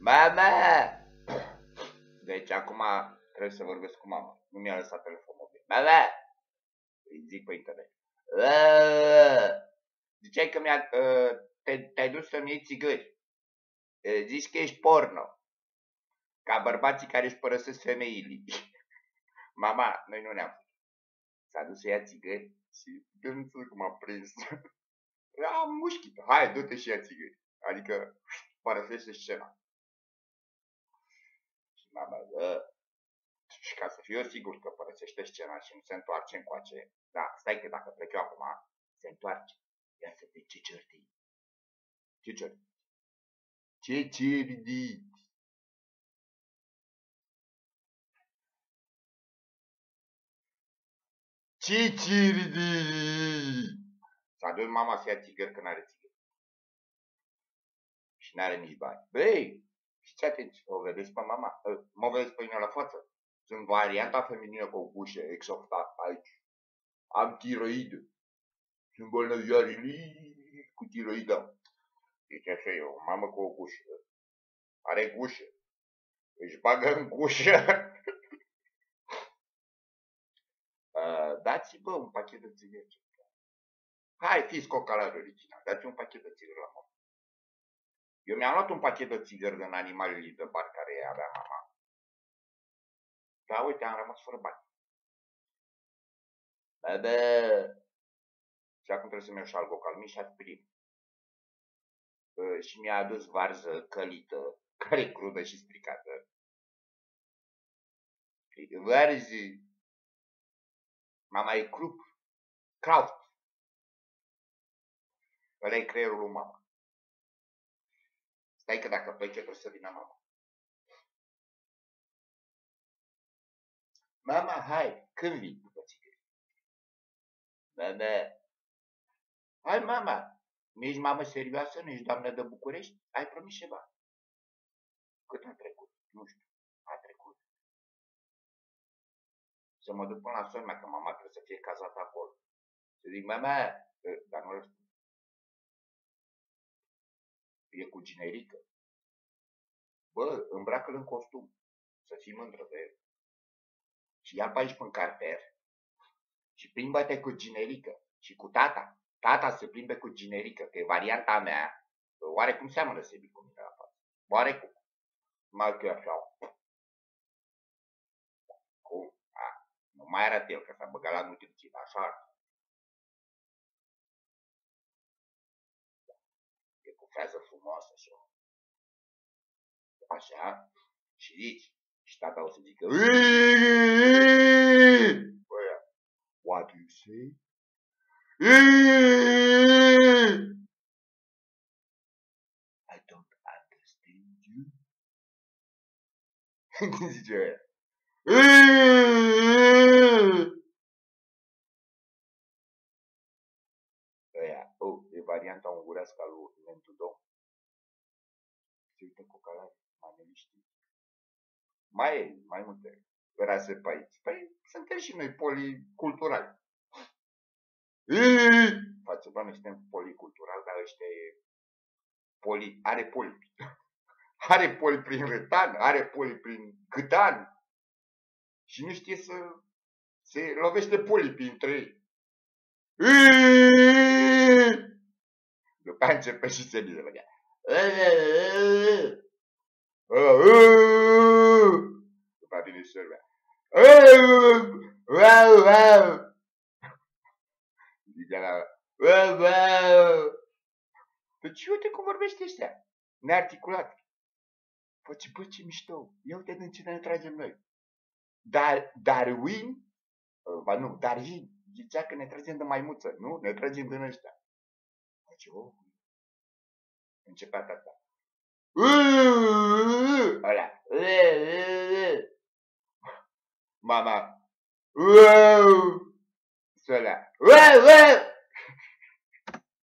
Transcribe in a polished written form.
Mama! Deci acum trebuie să vorbesc cu mama. Nu mi-a lăsat telefon mobil. Mama! Îi zic pe internet. Ziceai că te-ai dus să-mi iei țigări. Zici că ești porno. Ca bărbații care își părăsesc femeile. Mama, noi nu ne-am făcut. S-a dus să ia țigări și nu știu cum a prins. Am mușchită. Hai, du-te și ia țigări. Adică părăsește scena. Și mama, și ca să fiu eu sigur că părăsește scena și nu se întoarce încoace. Da, stai că dacă plec eu acum, se întoarce. Ia să te ce certi. Ce certi? Ce certi? Ce certi? S-a dus mama să ia țigări că n-are țigări. Și n-are nici bani. Băi, fiți atenți, o vedeți pe mama? Mă vedeți pe mine la față? Sunt varianta feminină cu o gușă exoftat aici. Am tiroidă. Sunt bolnăvioarele cu tiroidă. Deci așa e, o mamă cu o gușă. Are gușă. Își bagă în gușă. Dați-vă un pachet de țigări. Hai, fiți cocalară original. Dați un pachet de țigări la mama. Eu mi-am luat un pachet de țigări din animalele de bar care avea mama. Dar uite, am rămas fără bani. Bă. Și acum trebuie să-mi iau și algocalmin și aspirin. Și mi-a adus varză călită, care e crudă și stricată. Varză. Mama e crup. Kraut. Ăla e creierul lui mama. Stai că dacă plece trebuie să vină mama. Mama, hai, când vii după țigări? Bă. Hai, mama. Nu ești mamă serioasă? Nu ești doamnă de București? Ai promis ceva. Cât a trecut? Nu știu. A trecut. Să mă duc până la sora mea, că mama trebuie să fie cazată acolo. Să zic, mama, dar nu răspund. E cu generică. Bă, îmbracă-l în costum. Să fii mândră de el. Și ia pe aici pe carter. Și plimbă-te cu generică. Și cu tata. Tata se plimbe cu generică, că e varianta mea. Oarecum seamănă Sebi cu mine la față. Oarecum. Mai că așa. Cum? Nu mai arată el, că s-a băgat la nutriție. Așa. E cu frază frumoasă așa. Așa. Și zici. Și tata o să zică. Băia. What do you say? I don't understand you. Zice aia. Aia, e varianta ungurească a lui Nentu Dom. Se uită cu calare, mai neliniștit. Mai multe rase pe aici. Păi, suntem și noi policulturali. Față, bă, noi suntem policulturali, dar ăștia e are polipi. Are poli prin retan, are poli prin gâtan. Și nu știe să se lovește polipii între ei. După aia începe și se bine lăgea. După aia vine și sorbea. Zicea la... Deci uite cum vorbește ăștia. Nearticulat. Face, bă, ce mișto. Ia uite din ce ne tragem noi. Darwin zicea că ne tragem de maimuță, nu? Ne tragem din ăștia. Deci, începea tata. Ăla. Mama. Ăla.